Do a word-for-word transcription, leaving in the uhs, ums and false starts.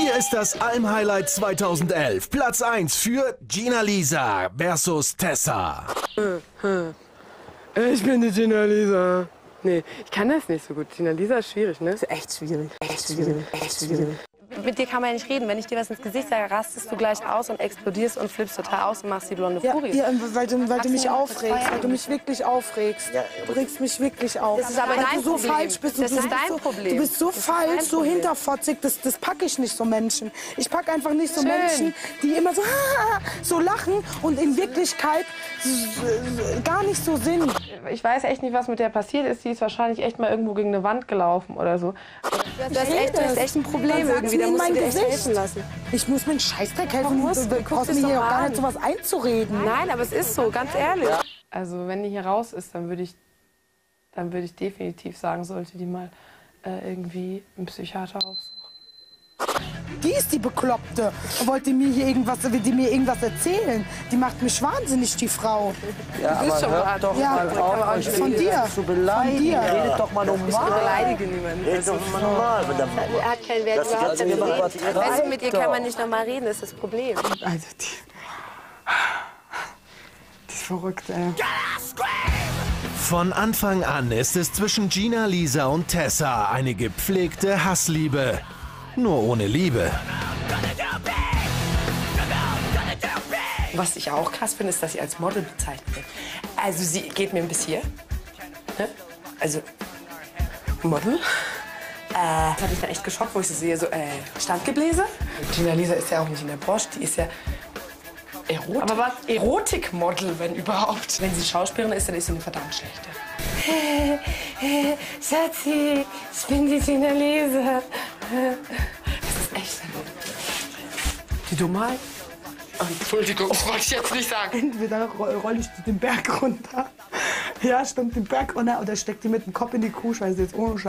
Hier ist das Alm-Highlight zweitausendelf. Platz eins für Gina Lisa versus Tessa. Ich bin die Gina Lisa. Nee, ich kann das nicht so gut. Gina Lisa ist schwierig, ne? Das ist echt schwierig. Echt schwierig. Echt schwierig. Mit dir kann man ja nicht reden. Wenn ich dir was ins Gesicht sage, rastest du gleich aus und explodierst und flippst total aus und machst die blonde Ja, Furie. ja, weil du, weil du mich aufregst, weil du mich wirklich aufregst. Ja, du regst mich wirklich auf. Das ist aber weil dein du so Problem. falsch bist. Das du ist bist dein so, Problem. Du bist so Das ist falsch, dein so Problem. hinterfotzig. Das, das packe ich nicht, so Menschen. Ich packe einfach nicht so Schön. Menschen, die immer so, so lachen und in Wirklichkeit gar nicht so sind. Ich weiß echt nicht, was mit der passiert ist. Die ist wahrscheinlich echt mal irgendwo gegen eine Wand gelaufen oder so. Du hast echt, du hast echt ein Problem Dann sag's irgendwie. mir Da in musst du mein dir echt Gesicht. helfen lassen. Ich muss mir einen Scheißdreck helfen. Warum musst Du du? brauchst Guck mir dir's hier doch auch gar mal nicht so was einzureden. Nein, aber es ist so, ganz ehrlich. Also wenn die hier raus ist, dann würde ich, dann würde ich definitiv sagen, sollte die mal äh, irgendwie einen Psychiater aufsuchen. Die ist die Bekloppte. Wollte mir hier irgendwas, will die mir irgendwas erzählen? Die macht mich wahnsinnig, die Frau. Ja, bist aber schon hört mal- doch Ja, mal auf, euch von dir. zu beleidigen. Von dir. Redet doch mal Ich normal. beleidige niemanden. Redet doch mal normal. mit der- Er hat keinen Wert Das ist überhaupt. also damit immer reden. was- Weißt du, mit ihr Reicht kann man doch. nicht normal reden, das ist das Problem. Also die, die ist verrückt, ey. Von Anfang an ist es zwischen Gina Lisa und Tessa eine gepflegte Hassliebe. Nur ohne Liebe. Was ich auch krass finde, ist, dass sie als Model bezeichnet wird. Also sie geht mir bis hier. Ne? Also Model. Äh, das hat mich dann echt geschockt, wo ich sie sehe, so äh, Standgebläse. Gina Lisa ist ja auch nicht in der Branche, die ist ja Erotik, Aber was? Erotikmodel, wenn überhaupt. Wenn sie Schauspielerin ist, dann ist sie eine verdammt schlechte. Schatzi, ich bin die Gina Lisa. Das ist echt. Die Dummheit. Entschuldigung, das wollte ich jetzt nicht sagen. Entweder rolle ich die den Berg runter. Ja, stimmt, den Berg runter. Oder steck die mit dem Kopf in die Kuh, weil sie jetzt ohne